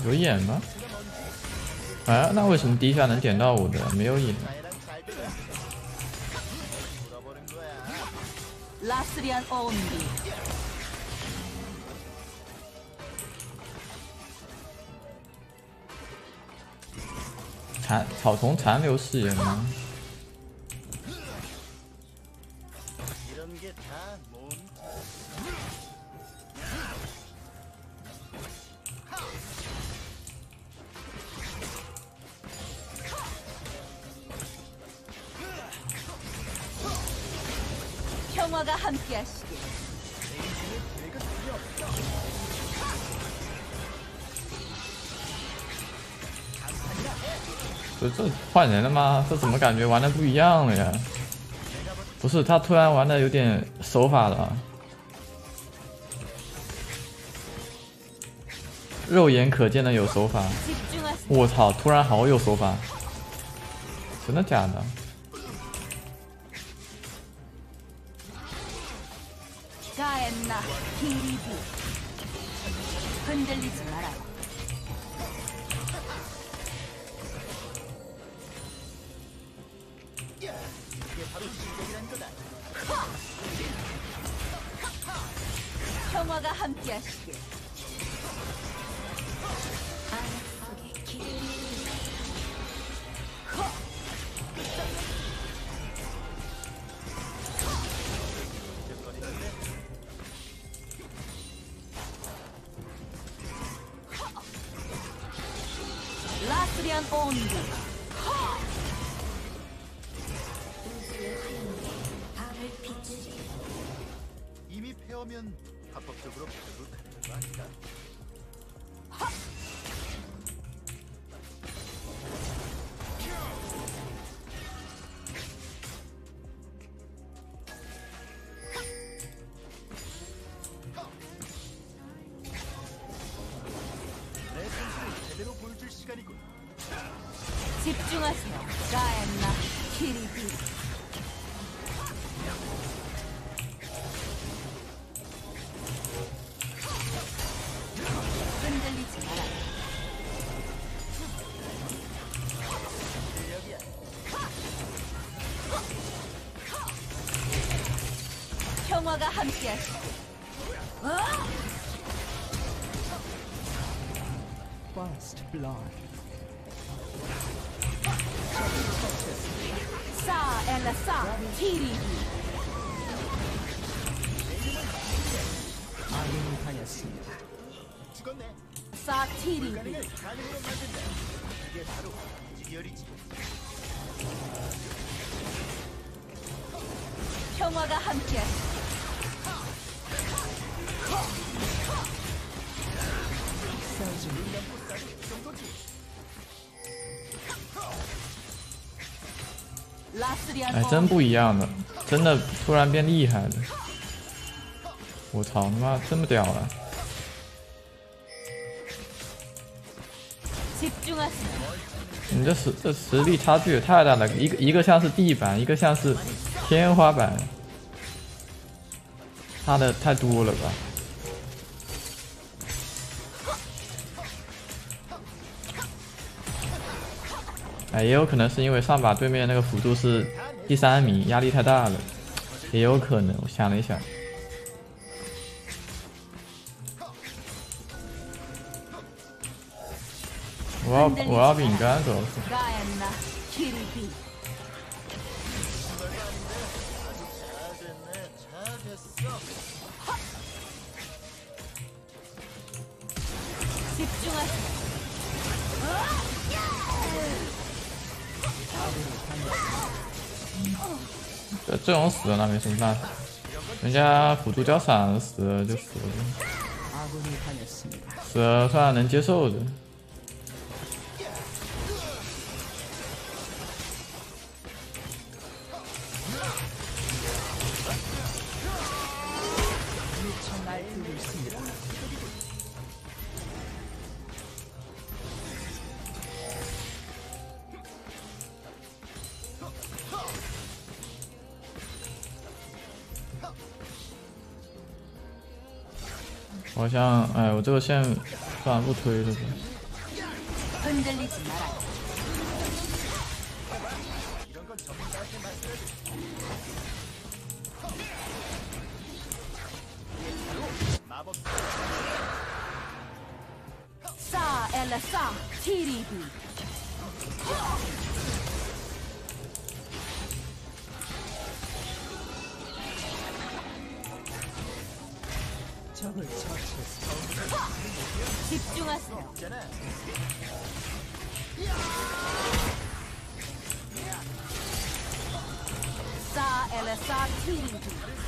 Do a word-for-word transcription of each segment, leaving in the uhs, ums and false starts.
有眼吗？哎，那为什么第一下能点到我的？没有眼。 라스리안 온비 残草丛残留视野吗？ 평화가 함께하시길. 不是这换人了吗？这怎么感觉玩的不一样了呀？不是，他突然玩的有点手法了，肉眼可见的有手法。我操，突然好有手法，真的假的？ 가엔나 히리비 흔들리지 마라. 평화가 함께하시길. 라스리안 온비 이미 패하면 합법적으로 결국 가는 거 아닌가? 내 선수를 제대로 보여줄 시간이군. 집중하세요. 가엔나 히리비 흔들리지 마라. 평화가 함께하시고. First blood. 사 엘라 사 히리비 아군이 당했습니다. 죽었네. 사 히리비 가능을 가능으로 만든다. 이게 바로 지열이지. 평화가 함께하시고. 라스리안 哎，真不一样的，真的突然变厉害了。我操，他妈这么屌啊！ 집중하세요. 你这实这实力差距也太大了，一个一个像是地板，一个像是天花板，差的太多了吧？哎，也有可能是因为上把对面那个辅助是第三名，压力太大了，也有可能。我想了一想。 我要我要饼干主要是。 가엔나 히리비 집중하세요. 这这种死了那没什么办法，人家辅助交闪死了就死了， 아군이 당했습니다. 死了算能接受的。 미쳐 날뛰고 있습니다. 我好像，哎，我这个线算了不推了吧。 흔들리지 마라. 이런 건 전문가한테 말씀해줘. 마법 싸 엘라 싸 티리비. 적을 처치했습니다. 집중하세요. 있잖아. 싸 엘라 싸 티리비.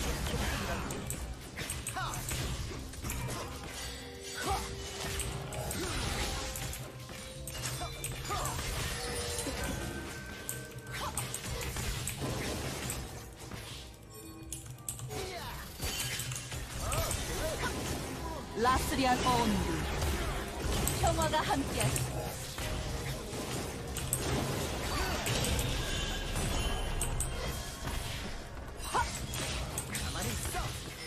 라스리안 온두. 평화가 함께하시. 가만히 있어.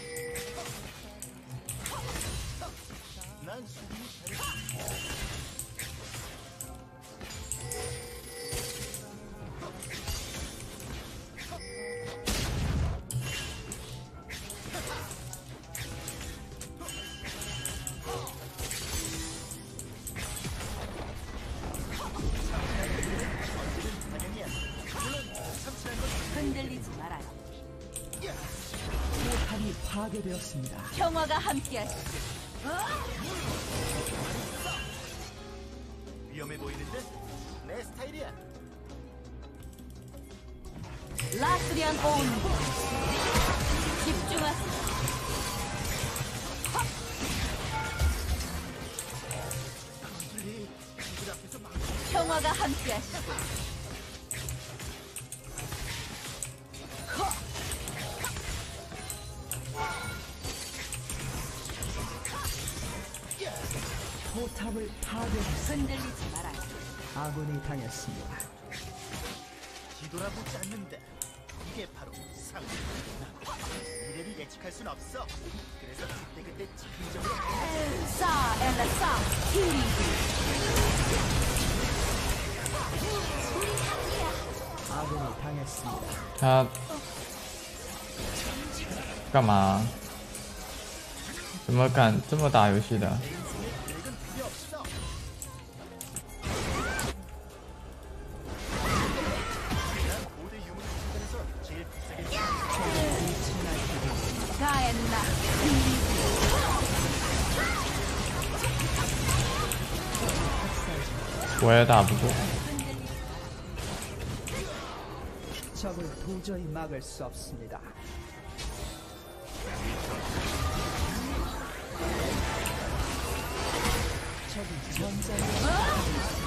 난 수빈이 잘해. 흔들리지 말아요. 포탑이 파괴되었습니다. 평화가 함께하시. 위험해 보이는데? 내 스타일이야. 라스리안 온두. 집중하세요. 우리 이들 앞에서 막 평화가 함께하시. 포탑을 파괴했습니다. 흔들리지 말아요. 아군이 당했습니다. 뒤돌아보지 않는다. 이게 바로 상. 미래를 예측할 순 없어. 그래서 그때그때 즉흥적으로 싸 엘라 싸 티리비. 아군이 당했습니다. 他干嘛？怎么敢这么打游戏的？ 계획은 필요 없어. 난 고대 유물 중간에서 제일 비싸게 가엔나. 티리비. 我也打不过。 적을 도저히 막을 수 없습니다. 적이 전장에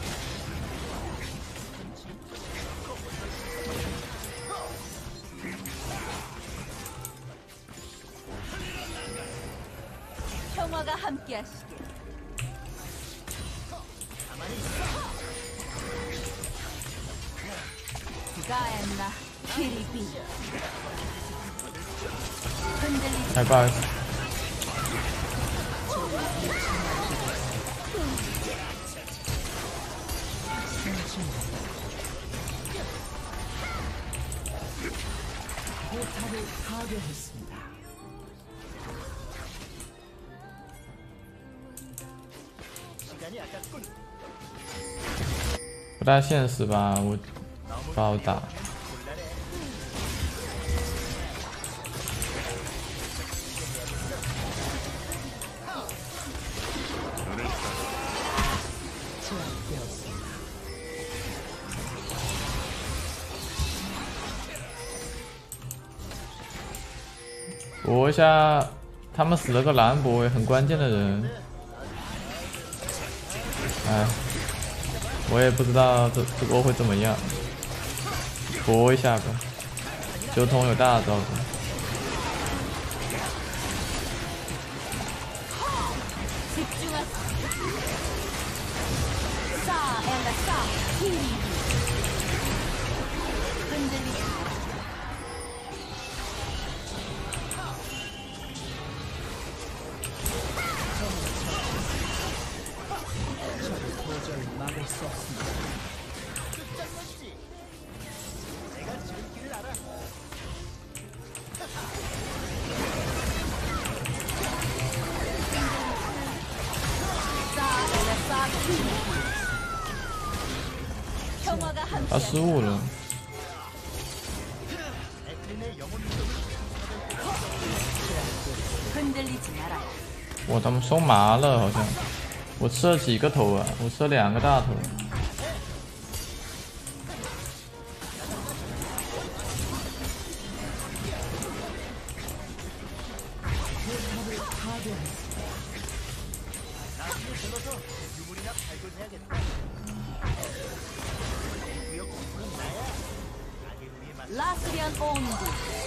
평화가 함께하시길. 가엔나 티리비. 흔들리지. 哎，不好意思， 포탑을 파괴했습니다. 시간이 아깝군. 不太现实吧？我不好打。 곤란해. 제압되었습니다. 搏一下，他们死了个兰博，很关键的人。哎，我也不知道这这波会怎么样，搏一下吧。九筒有大招的， 집중하세요. 싸 엘라 싸 티리비. 흔들리지 마라. 적을 도저히 他失误了。 에클린의 영혼 위력을 흔들리지 마라. 我他们收麻了，好像。我吃了几个头啊？我吃了两个大头。 나중에 불러서 유물이나 발굴해야겠다. 구역 공부는 나야. 악의 우리의 맛. 라스리안 온도.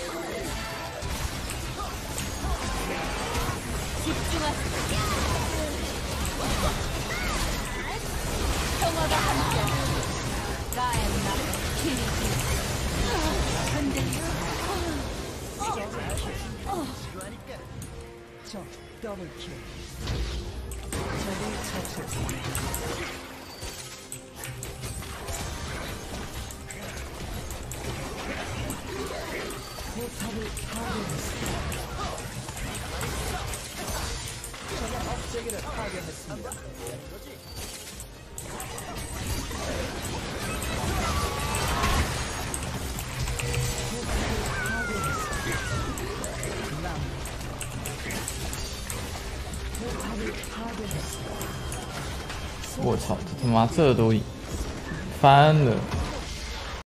집중하세요. 평화가 함께. 가엔나 키리비. 흔들리지 지루하니까 적 더블킬. 적을 처치했습니다. 포탑을 파괴했습니다. 적의 업체계를 파괴했습니다. 포탑을 파괴했습니다. 我操，这他妈这都翻了！